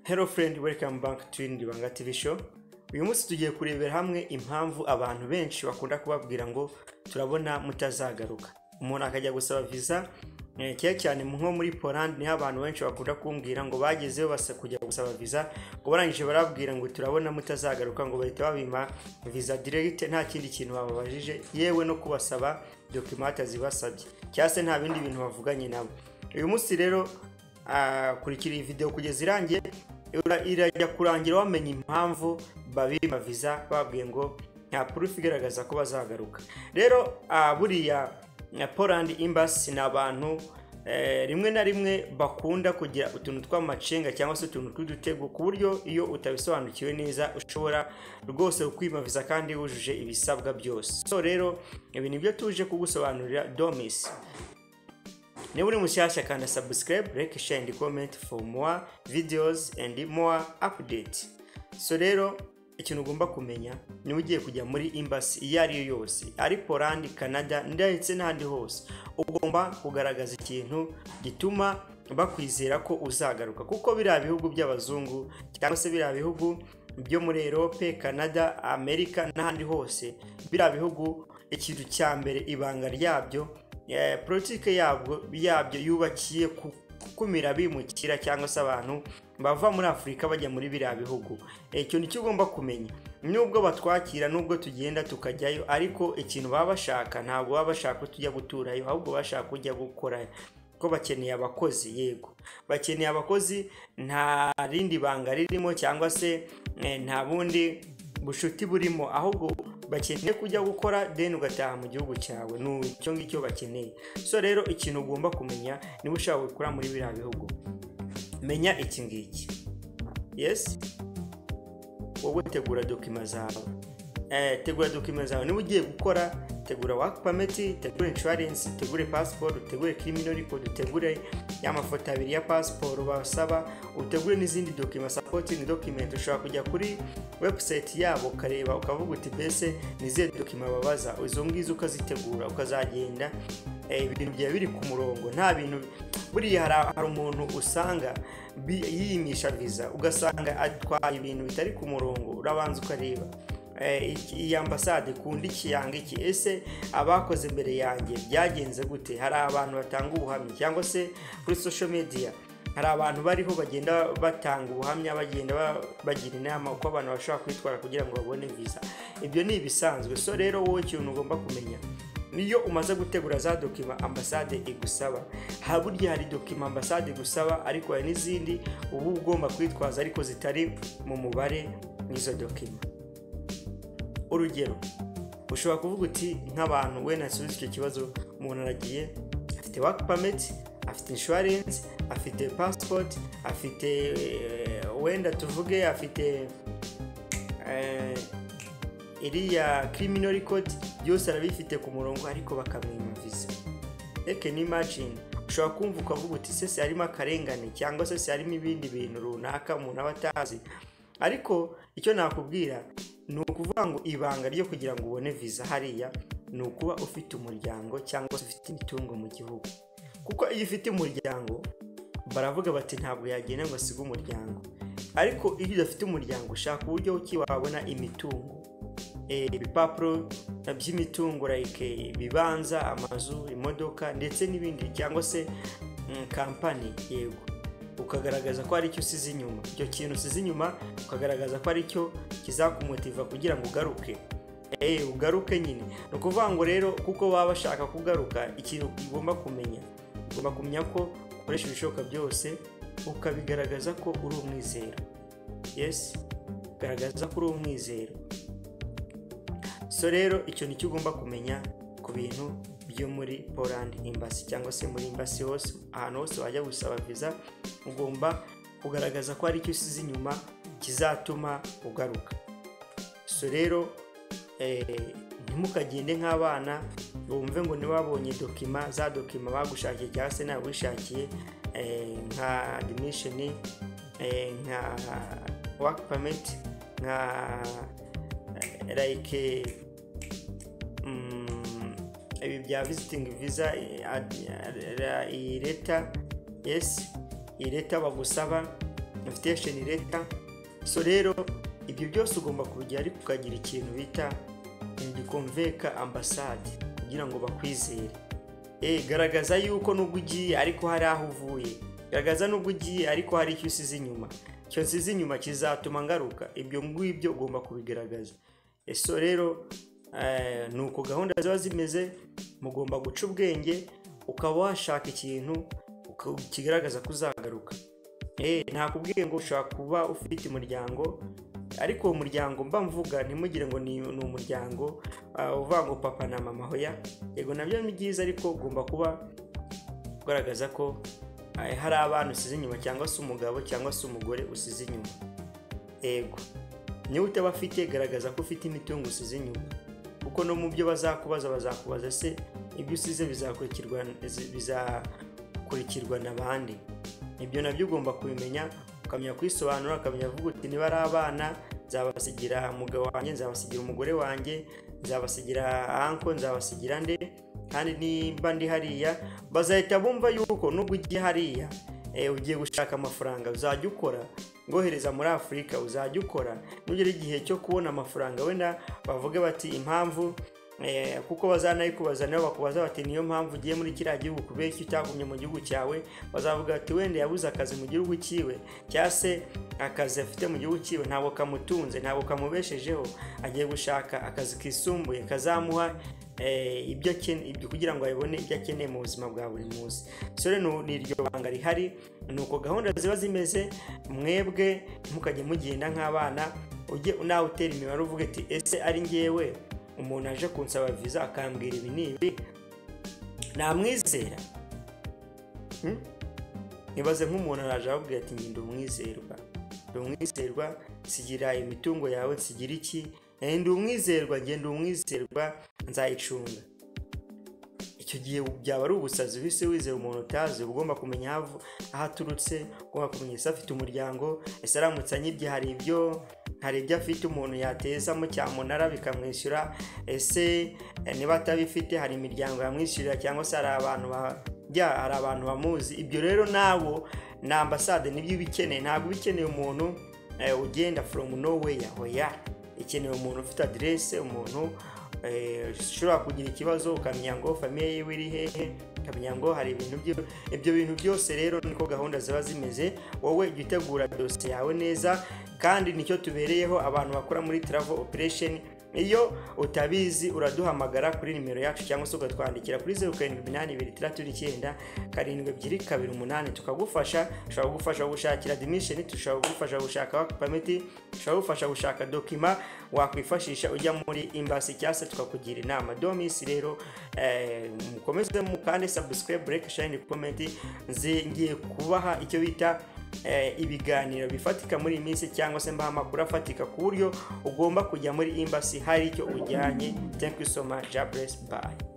Hello friend, welcome back to Turabona TV show. Uyu munsi tugiye kurebera hamwe impamvu abantu benshi bakunda kubabwira ngo turabona mutazagaruka. Umuntu akajya gusaba visa cyane nko muri Poland ni abantu benshi bakunda kumbwira ngo bagezeyo basa kujya gusaba visa ngo barangije barabwira ngo turabona mutazagaruka ngo bahita babima visa direct nta kindi kintu bababajije yewe no kubasaba document zibasabye cyase nta bindi bintu bavuganye nabo. Uyu munsi rero kurikira iyi video kugeza irangiye irajya kurangira wamenye impamvu babima visa babwiye ngo nta proof igaragaza ko bazagaruka. Rero buriya Poland embassy n'abantu rimwe na rimwe bakunda kugira utuntu tw'amacenga cyangwa se utuntu tw'udutego ku buryo iyo utabisobanukiwe neza ushobora rwose kwima visa kandi wujuje ibisabwa byose. So rero ibi nibyo tuje kugusobanurira Domis. Niba uri mushyashya kandi subscribe, like, share and comment for more videos and more updates. So rero ikintu ugomba kumenya ni ugiye kujya muri embassy iyo ari yo yose ari Poland, Canada ndetse n'ahandi hose ugomba kugaragaza ikintu gituma bakwizera ko uzagaruka, kuko biriya bihugu by'abazungu cyangwa se biriya bihugu byo muri Europe, Canada, America n'ahandi hose biriya bihugu ikintu cya mbere ibanga ryabyo politike yabyo yubakiye kumira bimukira cyangwa se abantu bava muri Afrika bajya muri biriya bihugu. Icyo ni cyo ugomba kumenya. Nubwo batwakira nubwo tugenda tukajyayo ariko ikintu baba bashaka ntabwo baba bashaka tujya guturayo ahubwo bashaka kujya gukora ko bakeneye abakozi. Yego bakeneye abakozi, nta rindi banga ririmo cyangwa se nta bundi bushuti burimo, ahubwo bakeneye kujya gukora then ugataha mu gihugu cyawe. N'icyo ngicyo bakeneye. So rero ikintu ugomba kumenya niba ushaka gukora muri biriya bihugu, menya iki ngiki. Yes, wowe tegura document zawe. Tegura document zawe. Niba ugiye gukora, tegura work permit, tegura insurance, tegura passport, tegura criminal record, tegura y'amafoto abiri ya passport basaba, utegure n'izindi document supporting document. Ushobora kujya kuri website yabo ukareba ukavuga uti bese nize document babaza, izo ngizo ukazitegura ukazagenda ibintu bya biri ku murongo. Nta bintu buriya hari umuntu usanga yiyimisha visa ugasanga atwaye ibintu bitari ku murongo. Urabanza ukareba iyi ambassade kundi kiyanga iki, ese abakoze mbere yanjye byagenze gute? Hari abantu batanga ubuhamya cyangwa se kuri social media hari abantu bariho bagenda batanga ubuhamya, bagenda bagira inama uko abantu bashobora kwitwara kugira ngo babone visa. Ibyo ni ibisanzwe. So rero wowe ikintu ugomba kumenya niyo umaze gutegura za document ambassade igusaba, haburya hari document ambassade igusaba ariko hari n'izindi ubu ugomba kwitwaza ariko zitari mu mubare n'izo document. Urugero ushobora kuvuga uti nk'abantu we nasubiza icyo kibazo, umuntu aragiye afite work permit, afite insurance, afite passport, afite wenda tuvuge afite iriya criminal record, byose arabifite ku murongo ariko bakamwima visa. Can you imagine? Ushobora kumva ukavuga uti se harimo akarengane cyangwa se harimo ibindi bintu runaka umuntu aba atazi. Ariko icyo nakubwira ni ukuvuga ngo ibanga ryo kugira ngo ubone visa hariya ni ukuba ufite umuryango cyangwa se ufite imitungo mu gihugu. Kuko iyo ufite umuryango baravuga bati ntabwo yagenda ngo asige umuryango. Ariko iyo udafite umuryango ushaka uburyo ki wabona imitungo, ibipapuro by'imitungo like ibibanza, amazu, imodoka ndetse n'ibindi cyangwa se company. Yego ukagaragaza ko ari cyo usize inyuma. Icyo kintu usize inyuma ukagaragaza ko ari cyo kizakumutiva kugira ngo ugaruke. Ugaruke nyine. No kuvuga ngo rero kuko baba bashaka kugaruka, ikintu ugomba kumenya ko ukoresha ibishoboka byose ukabigaragaza ko uri umwizero. Yes, garagaza ko uri umwizero. So rero icyo nicyo ugomba kumenya ku bintu byo muri Poland embassy cyangwa se muri embassy hose. Ahantu hose wajya gusaba visa ugomba kugaragaza ko ari cyo usize inyuma kizatuma ugaruka. So rero ntimukagende nk'abana bumve ngo niwabonye za document bagushakiye cyangwa se nawe wishakiye nka admission, nka work permit, nka like ibi bya visiting visa, iyi leta. Yes, iyi leta bagusaba invitation letter. So rero ibyo byose ugomba kubigira, ariko ukagira ikintu bita indikonveka ambassade kugira ngo bakwizere. Garagaza yuko nubwo ugiye ariko hari aho uvuye, garagaza nubwo ugiye ariko hari icyo usize inyuma, icyo nsize inyuma kizatuma ngaruka. Ibyo ngibyo ugomba kubigaragaza. So rero nuko gahunda ziba zimeze. Mugomba guca ubwenge, ukaba washaka ikintu kigaragaza ko uzagaruka. Nakubwiye ngo ushaka kuba ufite umuryango, ariko uwo muryango mba mvuga ntimugire ngo ni umuryango uvuga ngo papa na mama. Hoya, yego nabyo ni byiza, ariko ugomba kuba ugaragaza ko hari abantu usize inyuma, cyangwa se umugabo cyangwa se umugore usize inyuma. Yego, niba utabafite garagaza ko ufite imitungo usize inyuma, kuko no mu byo bazakubaza se ibyo usize bizakurikirwa n'abandi. Ibyo nabyo ugomba kubimenya, ukamenya kwisobanura, ukamenya kuvuga uti niba ari abana nzabasigira umugabo wanjye, nzabasigira umugore wanjye, nzabasigira anko, nzabasigira nde. Kandi niba ndi hariya bazahita bumva yuko nubwo ugiye hariya ugiye gushaka amafaranga, uzajya ukora ngohereza muri Afurika, uzajya ukora nugera igihe cyo kubona amafaranga wenda bavuge bati impamvu, kuko bazanayikubaza nabo bakubaza bati niyo mpamvu ugiye muri kiriya gihugu kubera icyo utagumye mu gihugu cyawe. Bazavuga ati wenda yabuze akazi mu gihugu cyiwe, cyangwa se akazi afite mu gihugu cyiwe ntabwo kamutunze, ntabwo kamubeshejeho, agiye gushaka akazi kisumbuye kazamuha ibyo kugira ngo abone ibyo akeneye mu buzima bwa buri munsi. So rero ni iryo banga rihari, nuko gahunda ziba zimeze. Mwebwe mukajye mugenda nk'abana, ujye nawe utera imibare uvuge ati ese ari ngewe umuntu aje kunsaba visa akambwira ibi n'ibi namwizera? Nibaze nk'umuntu araje ababwira ati ndi umwizerwa, sigira imitungo yawe, sigira iki, ndi umwizerwa, ngenda umwizerwa, nzayicunga. Icyo gihe byaba ari ubusazi bise wizera umuntu utazi. Ugomba kumenya aho aturutse, ugomba kumenya ese afite umuryango, ese aramutse anyibye hari ibyo afite umuntu yatezamo cyamunara bikamwishyura, ese niba atabifite hari imiryango yamwishyurira, cyangwa se hari abantu bamuzi. Ibyo rero nawo na ambassade nibyo bikeneye. Ntabwo bikeneye umuntu ugenda from nowhere. Hoya, ikeneye umuntu ufite adresse, umuntu ushobora kugira ikibazo ukamenya ngo famiye yiwe iri hehe, ukamenya ngo hari ibyo bintu byose. Rero niko gahunda ziba zimeze. Wowe jya utegura dosiye yawe neza, kandi nicyo tubereyeho abantu bakora muri travel operation. Iyo utabizi uraduhamagara kuri nimero yacu, cyangwa se ugatwandikira kuri 0782372728 tukagufasha. Dushobora kugufasha gushakira admission, dushobora kugufasha gushaka work permit, dushobora kugufasha gushaka document wakwifashisha ujya muri embassy, cyase tukakugira inama. Domisi rero mukomeze mukande subscribe, like, share, comment. Ngiye kubaha icyo bita ibiganiro bifatika muri iminsi, cyangwa se mbaha amakuru afatika ku buryo ugomba kujya muri embassy hari icyo ujyanye. Thank you so much. God bless. Bye.